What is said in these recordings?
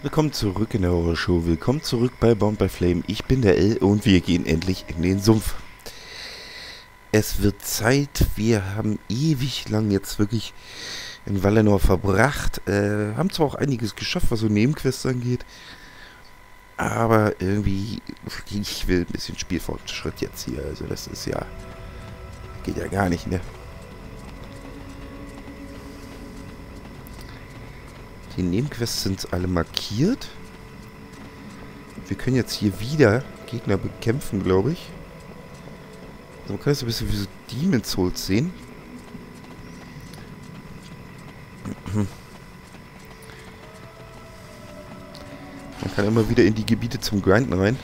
Willkommen zurück in der Horrorshow. Willkommen zurück bei Bound by Flame. Ich bin der L und wir gehen endlich in den Sumpf. Es wird Zeit. Wir haben ewig lang jetzt wirklich in Valinor verbracht. Haben zwar auch einiges geschafft, was so Nebenquests angeht. Aber irgendwie, ich will ein bisschen Spielfortschritt jetzt hier. Also das ist ja, geht ja gar nicht, ne? Die Nebenquests sind alle markiert. Wir können jetzt hier wieder Gegner bekämpfen, glaube ich. Also man kann jetzt ein bisschen wie so Demon's Souls sehen. Man kann immer wieder in die Gebiete zum Grinden rein.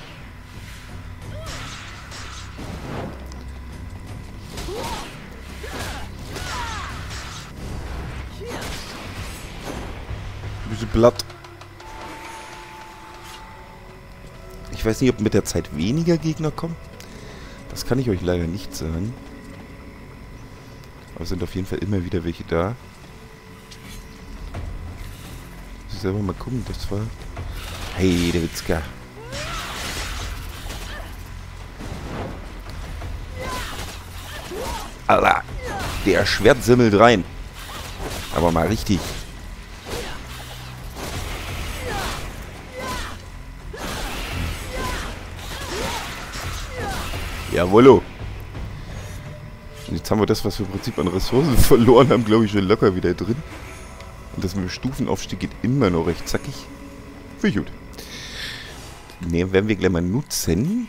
Blatt. Ich weiß nicht, ob mit der Zeit weniger Gegner kommen. Das kann ich euch leider nicht sagen. Aber es sind auf jeden Fall immer wieder welche da. Muss ich selber mal gucken, das war... Hey, der Witzka. Alter, der Schwert simmelt rein. Aber mal richtig. Jawollo. Und jetzt haben wir das, was wir im Prinzip an Ressourcen verloren haben, glaube ich, schon locker wieder drin. Und das mit dem Stufenaufstieg geht immer noch recht zackig. Finde ich gut. Ne, werden wir gleich mal nutzen.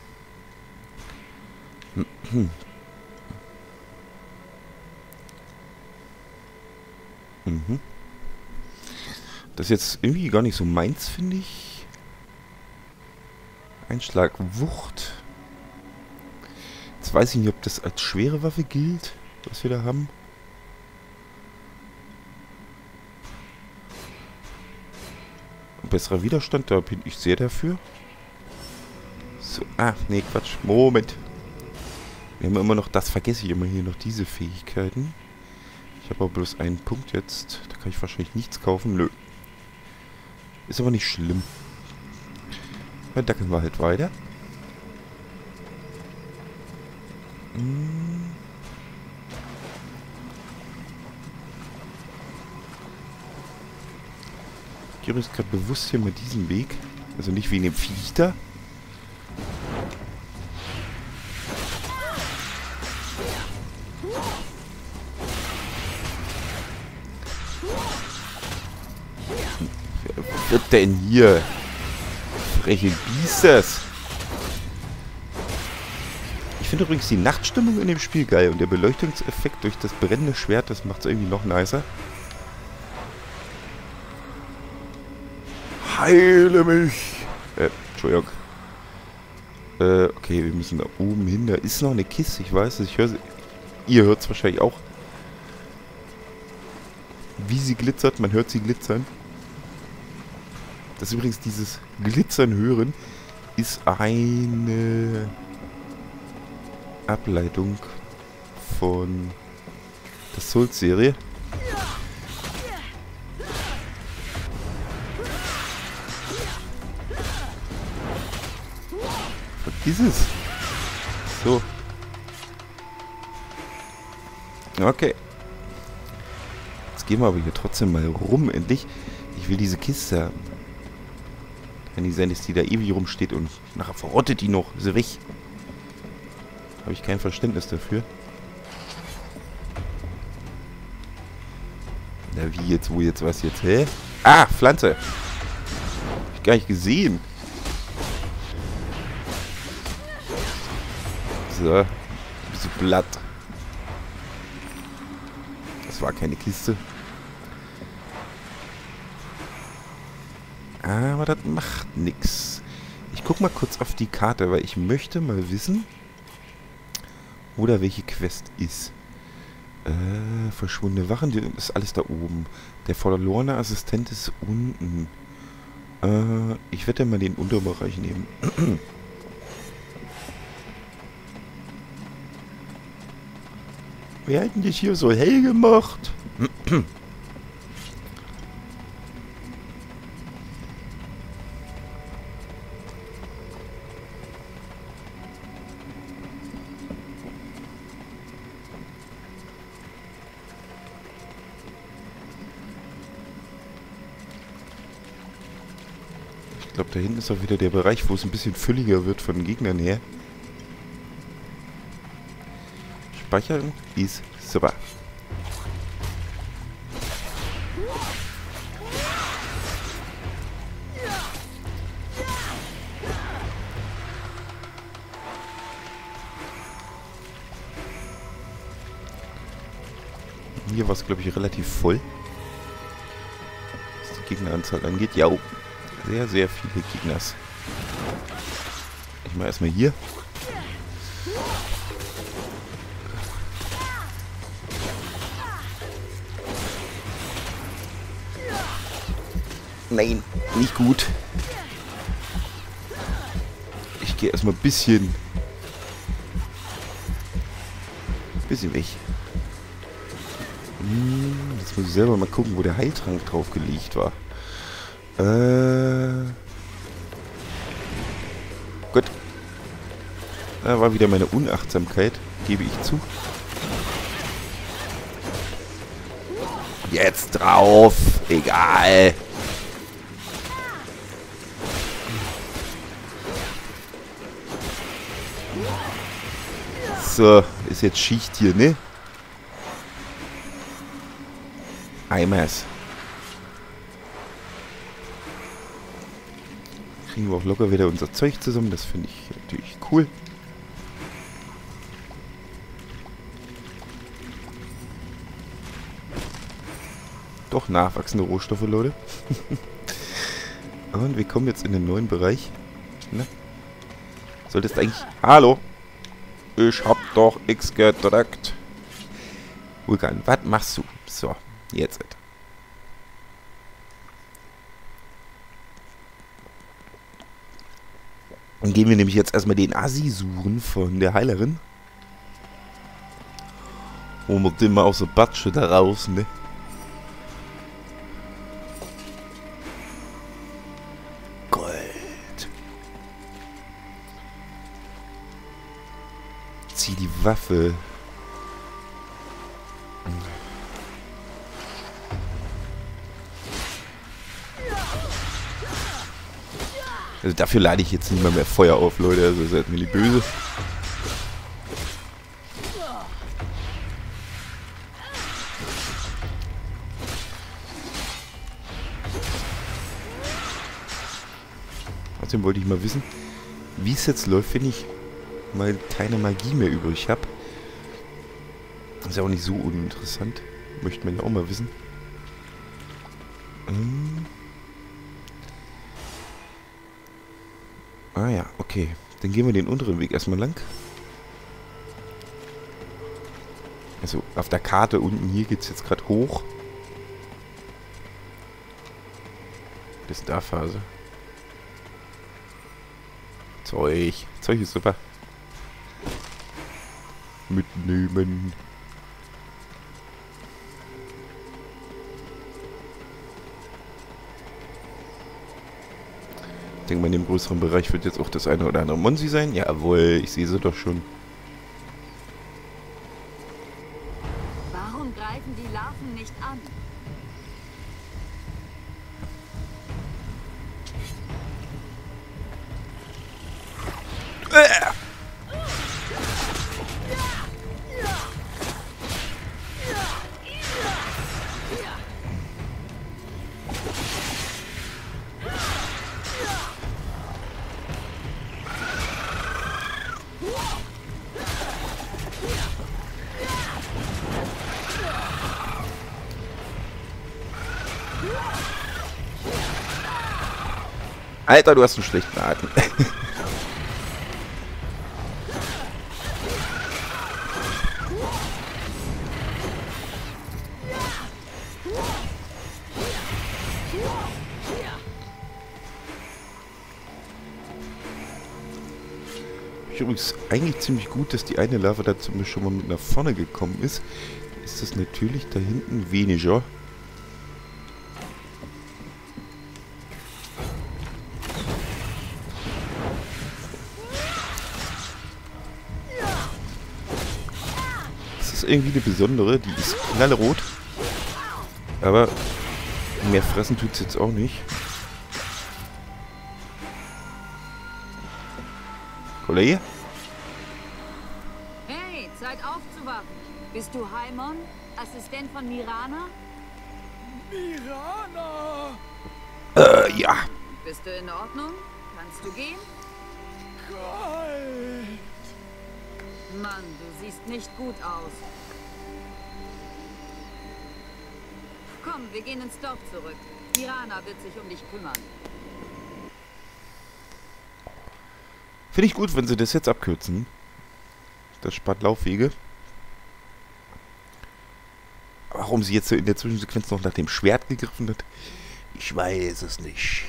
Das ist jetzt irgendwie gar nicht so meins, finde ich. Einschlag Wucht. Jetzt weiß ich nicht, ob das als schwere Waffe gilt, was wir da haben. Besserer Widerstand, da bin ich sehr dafür. So, nee, Quatsch. Moment. Wir haben immer noch, das vergesse ich immer hier, noch diese Fähigkeiten. Ich habe aber bloß einen Punkt jetzt. Da kann ich wahrscheinlich nichts kaufen. Nö. Ist aber nicht schlimm. Dann dackeln wir halt weiter. Ich gehe übrigens gerade bewusst hier mal diesen Weg. Also nicht wegen dem Viech da. Was wird denn hier? Freche Biestes. Ich finde übrigens die Nachtstimmung in dem Spiel geil. Und der Beleuchtungseffekt durch das brennende Schwert, das macht es irgendwie noch nicer. Heile mich! Entschuldigung. Okay, wir müssen da oben hin. Da ist noch eine Kiste, ich weiß es. Ich höre sie. Ihr hört es wahrscheinlich auch. Wie sie glitzert, man hört sie glitzern. Das ist übrigens dieses Glitzern hören, ist eine Ableitung von der Souls-Serie. Vergiss es. So. Okay. Jetzt gehen wir aber hier trotzdem mal rum, endlich. Ich will diese Kiste haben. Kann nicht sein, dass die da ewig rumsteht und nachher verrottet die noch. Ist sie weg. Habe ich kein Verständnis dafür. Na wie jetzt, wo jetzt, was jetzt? Hä? Ah, Pflanze. Hab ich gar nicht gesehen. So. Ein bisschen Blatt. Das war keine Kiste. Aber das macht nix. Ich guck mal kurz auf die Karte, weil ich möchte mal wissen, wo da welche Quest ist. Verschwundene Wachen, die ist alles da oben. Der verlorene Assistent ist unten. Ich werde mal den Unterbereich nehmen. Wer hat denn dich hier so hell gemacht? Ich glaube, da hinten ist auch wieder der Bereich, wo es ein bisschen fülliger wird von den Gegnern her. Speichern ist super. Hier war es, glaube ich, relativ voll. Was die Gegneranzahl angeht. Ja, sehr, sehr viele Gegners. Ich mache erstmal hier. Nein, nicht gut. Ich gehe erstmal ein bisschen weg. Jetzt muss ich selber mal gucken, wo der Heiltrank drauf gelegt war. Gut. Da war wieder meine Unachtsamkeit, gebe ich zu. Jetzt drauf. Egal. So, ist jetzt Schicht hier, ne? Eimers. Kriegen wir auch locker wieder unser Zeug zusammen. Das finde ich natürlich cool. Doch nachwachsende Rohstoffe, Leute. Und wir kommen jetzt in den neuen Bereich. Na? Solltest eigentlich... Hallo! Ich hab doch X gedrückt. Vulkan, was machst du? So, jetzt. Dann gehen wir nämlich jetzt erstmal den Assi suchen von der Heilerin. Und mit dem mal aus der Batsche da raus, ne? Gold. Zieh die Waffe. Also dafür lade ich jetzt nicht mal mehr Feuer auf, Leute. Also seid mir nicht böse. Außerdem wollte ich mal wissen, wie es jetzt läuft, wenn ich mal keine Magie mehr übrig habe. Ist ja auch nicht so uninteressant. Möchte man ja auch mal wissen. Ah ja, okay. Dann gehen wir den unteren Weg erstmal lang. Also auf der Karte unten hier geht es jetzt gerade hoch. Bis da Phase. Zeug ist super. Mitnehmen. Ich denke mal, in dem größeren Bereich wird jetzt auch das eine oder andere Monsi sein. Jawohl, ich sehe sie doch schon. Warum greifen die Larven nicht an? Alter, du hast einen schlechten Atem. Übrigens eigentlich ziemlich gut, dass die eine Lava da zumindest schon mal mit nach vorne gekommen ist. Ist das natürlich da hinten weniger. Das ist irgendwie eine besondere, die ist knallrot. Aber mehr fressen tut es jetzt auch nicht. Kollege? Hey, Zeit aufzuwachen. Bist du Haimon, Assistent von Mirana? Mirana! Ja. Bist du in Ordnung? Kannst du gehen? Kalt! Mann, du siehst nicht gut aus. Komm, wir gehen ins Dorf zurück. Mirana wird sich um dich kümmern. Finde ich gut, wenn sie das jetzt abkürzen. Das spart Laufwege. Warum sie jetzt so in der Zwischensequenz noch nach dem Schwert gegriffen hat, ich weiß es nicht.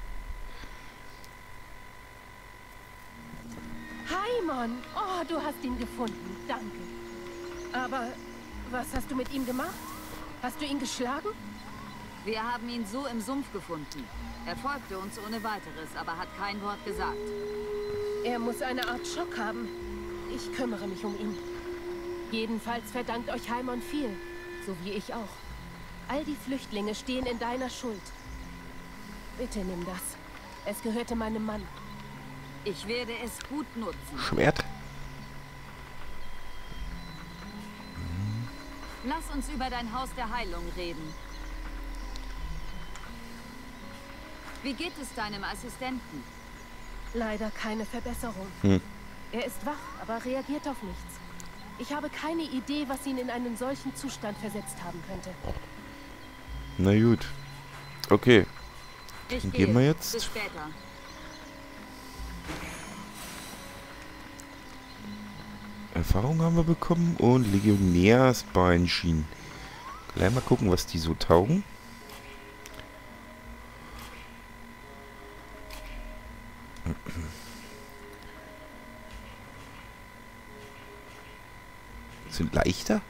Haimon! Oh, du hast ihn gefunden. Danke. Aber was hast du mit ihm gemacht? Hast du ihn geschlagen? Wir haben ihn so im Sumpf gefunden. Er folgte uns ohne weiteres, aber hat kein Wort gesagt. Er muss eine Art Schock haben. Ich kümmere mich um ihn. Jedenfalls verdankt euch Haimon viel. So wie ich auch. All die Flüchtlinge stehen in deiner Schuld. Bitte nimm das. Es gehörte meinem Mann. Ich werde es gut nutzen. Schwert? Lass uns über dein Haus der Heilung reden. Wie geht es deinem Assistenten? Leider keine Verbesserung. Er ist wach, aber reagiert auf nichts. Ich habe keine Idee, was ihn in einen solchen Zustand versetzt haben könnte. Na gut. Okay. Ich Dann gehe. gehen wir jetzt. Bis später. Erfahrung haben wir bekommen und Legionärsbeinchen. Gleich mal gucken, was die so taugen. Sind leichter.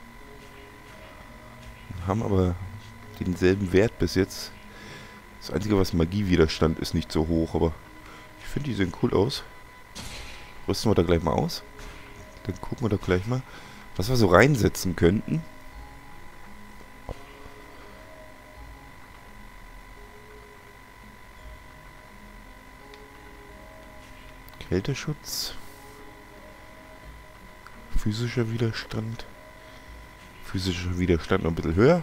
Haben aber denselben Wert bis jetzt. Das Einzige, was Magiewiderstand ist, nicht so hoch, aber ich finde, die sehen cool aus. Rüsten wir da gleich mal aus. Dann gucken wir da gleich mal, was wir so reinsetzen könnten. Kälteschutz. Physischer Widerstand. Physischer Widerstand noch ein bisschen höher.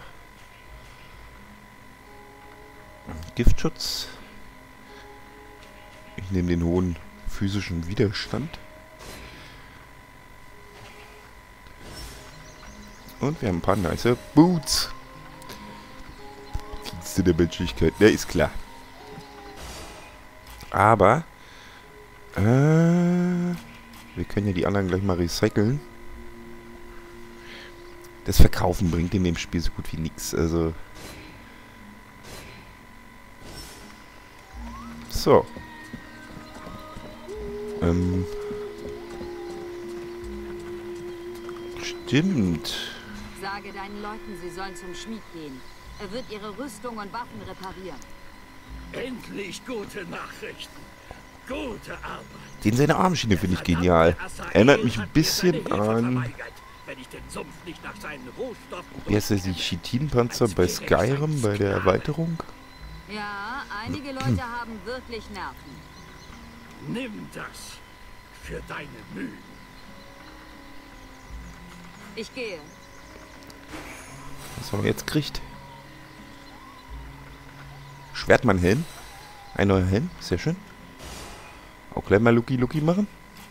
Giftschutz. Ich nehme den hohen physischen Widerstand. Und wir haben ein paar nice Boots. Dienste der Menschlichkeit. Ja, ist klar. Aber wir können ja die anderen gleich mal recyceln. Das Verkaufen bringt in dem Spiel so gut wie nichts. Also. So. Stimmt. Sage deinen Leuten, sie sollen zum Schmied gehen. Er wird ihre Rüstung und Waffen reparieren. Endlich gute Nachrichten. Gute Arbeit. Den seine Armschiene finde ich genial. Erinnert mich ein bisschen an... Wie heißt der, die Chitinpanzer bei Skyrim, bei der Erweiterung? Ja, einige Leute haben wirklich Nerven. Nimm das für deine Mühen. Ich gehe. Was haben wir jetzt gekriegt? Schwertmann-Helm. Ein neuer Helm, sehr schön. Auch gleich mal Lucky machen.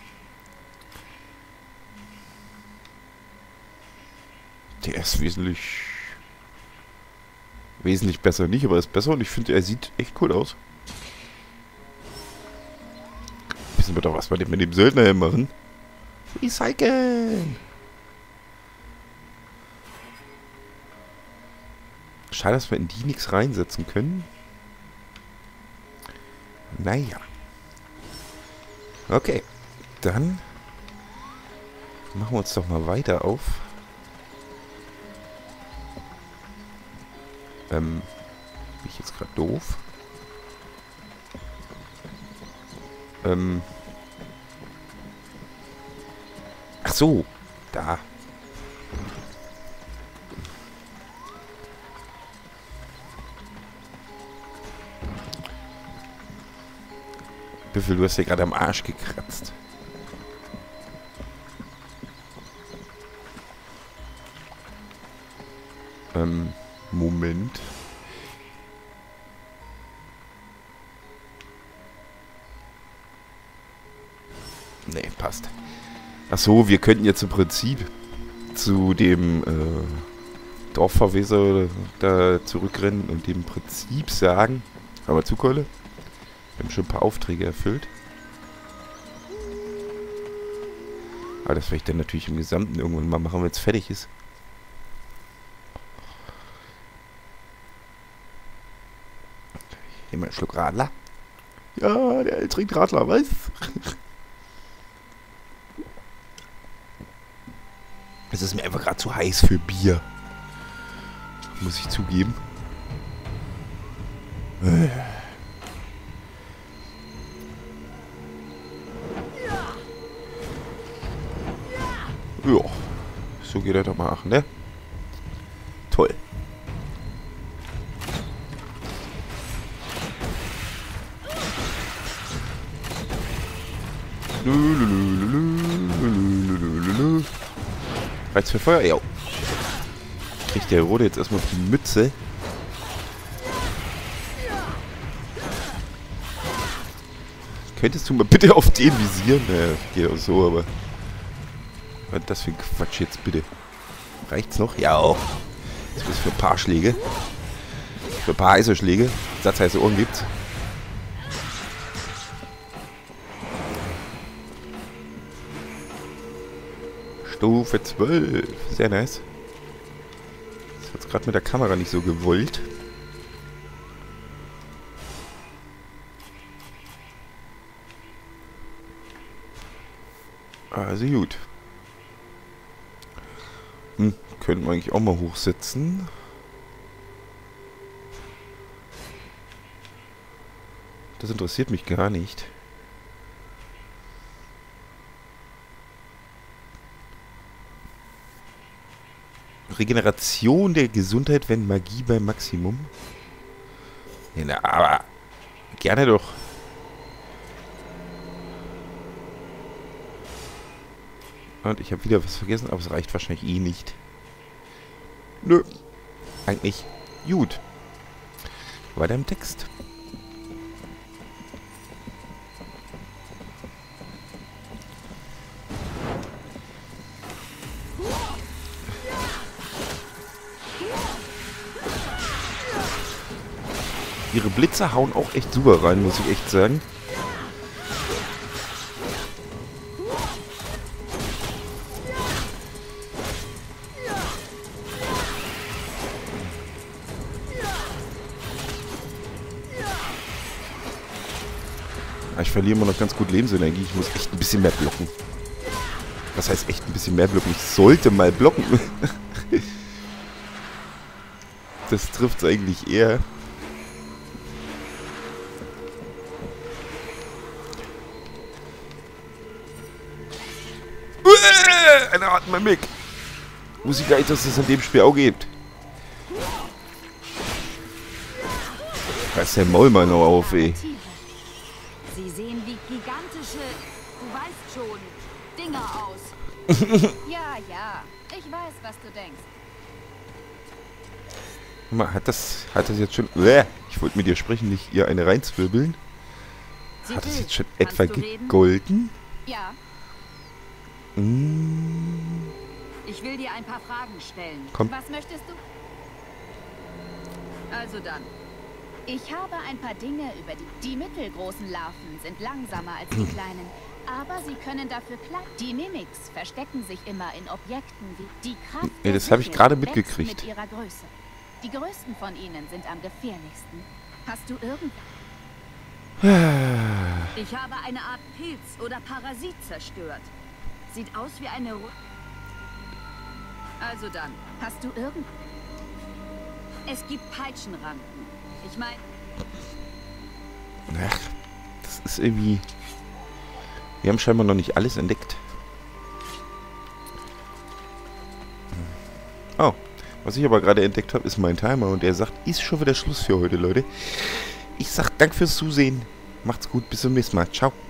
Der ist wesentlich besser nicht, aber er ist besser und ich finde, er sieht echt cool aus. Wissen wir doch, was wir mit dem Söldnerhelm machen. Recyceln! Schade, dass wir in die nichts reinsetzen können. Naja. Okay. Dann machen wir uns doch mal weiter auf. Bin ich jetzt gerade doof? Ach so. Da. Büffel, du hast ja gerade am Arsch gekratzt. Moment. Nee, passt. Achso, wir könnten jetzt im Prinzip zu dem Dorfverweser da zurückrennen und dem im Prinzip sagen, hör mal zu, Keule, wir haben schon ein paar Aufträge erfüllt. Aber das werde ich dann natürlich im Gesamten irgendwann mal machen, wenn es fertig ist. Hier mal einen Schluck Radler. Ja, der El trinkt Radler, was? Es ist mir einfach gerade zu heiß für Bier. Muss ich zugeben. Ja, so geht er doch mal, ne? Toll. Reiz für Feuer? Ja. Kriegt der Rode jetzt erstmal auf die Mütze. Könntest du mal bitte auf den visieren? Naja, geht auch so, aber... Was ist das für ein Quatsch jetzt bitte? Reicht's noch? Ja auch. Das ist für ein paar Schläge. Für ein paar heiße Schläge. Satzheiße Ohren gibt's. Stufe 12. Sehr nice. Das wird's gerade mit der Kamera nicht so gewollt. Also gut. Könnten wir eigentlich auch mal hochsetzen. Das interessiert mich gar nicht. Regeneration der Gesundheit, wenn Magie beim Maximum. Ja, na, aber gerne doch. Und ich habe wieder was vergessen, aber es reicht wahrscheinlich eh nicht. Nö. Eigentlich gut. Weiter im Text. Ihre Blitze hauen auch echt super rein, muss ich echt sagen. Ich verliere immer noch ganz gut Lebensenergie. Ich muss echt ein bisschen mehr blocken. Was heißt echt ein bisschen mehr blocken? Ich sollte mal blocken. Das trifft es eigentlich eher. Einer hat mein Mick. Muss ich gar nicht, dass es in dem Spiel auch gibt. Da ist der Maul mal noch auf, ey. Sie sehen wie gigantische, du weißt schon, Dinger aus. Ja, ja. Ich weiß, was du denkst. Mal, hat das jetzt schon... Ich wollte mit dir sprechen, nicht ihr eine reinzwirbeln. Hat das jetzt schon etwa gegolten? Ja. Ich will dir ein paar Fragen stellen. Komm. Was möchtest du? Also dann. Ich habe ein paar Dinge über die mittelgroßen Larven sind langsamer als die kleinen, aber sie können dafür klar. Die Mimics verstecken sich immer in Objekten wie die Kraft. Ja, das habe ich gerade wächst mitgekriegt. Mit ihrer Größe. Die größten von ihnen sind am gefährlichsten. Hast du irgendwas? Ich habe eine Art Pilz oder Parasit zerstört. Sieht aus wie eine... Also dann. Hast du irgend... Es gibt Peitschenranken. Ich meine... Ach, das ist irgendwie... Wir haben scheinbar noch nicht alles entdeckt. Oh, was ich aber gerade entdeckt habe, ist mein Timer. Und er sagt, ist schon wieder Schluss für heute, Leute. Ich sag danke fürs Zusehen. Macht's gut, bis zum nächsten Mal. Ciao.